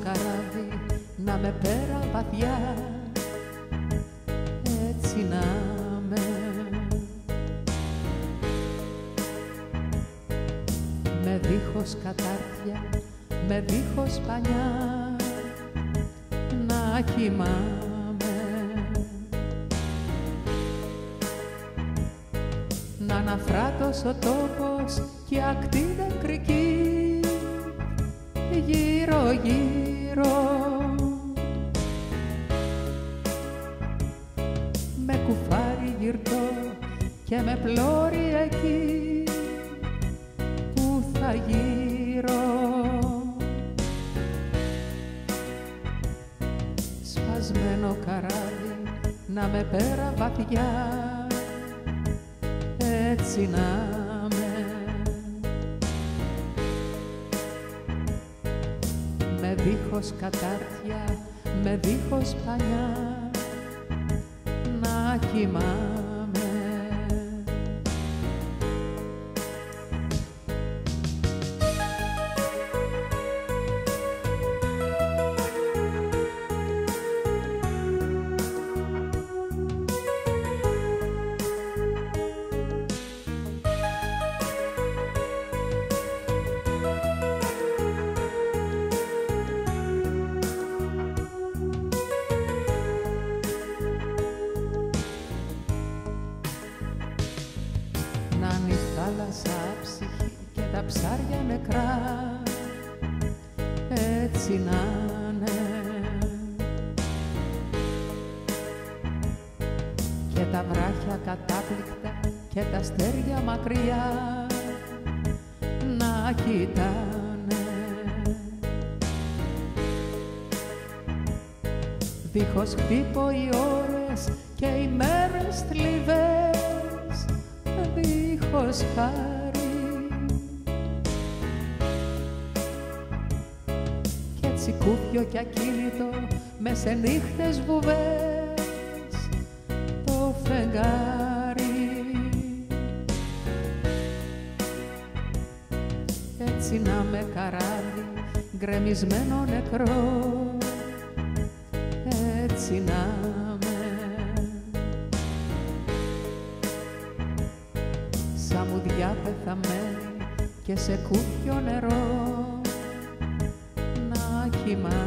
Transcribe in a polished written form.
καράβι να με πέρα βαθιά, έτσι να με. Με δίχως κατάρτια, με δίχως πανιά, να κοιμάμαι, να αναφράτως ο τόπος και ακτή νεκρική γύρω γύρω, με κουφάρι γυρτό και με πλώρη εκεί που θα γύρω. Σπασμένο καράβι να με πέρα βαθιά, έτσι να με. Με δίχως κατάρτια, με δίχως πανιά, να κοιμάμαι. Να είναι η θάλασσα άψυχη και τα ψάρια νεκρά, έτσι να είναι. Και τα βράχια κατάπληκτα και τα αστέρια μακριά να κοιτάνε. Δίχως χτύπω οι ώρες και οι μέρες θλιβές, δίχως χάρη, κι έτσι κούφιο κι ακίνητο μες σε νύχτες βουβές το φεγγάρι, έτσι να με καράβι γκρεμισμένο νεκρό, έτσι να με. Σαμουδιά πεθαμένη και σε κούφιο νερό να κοιμάμαι.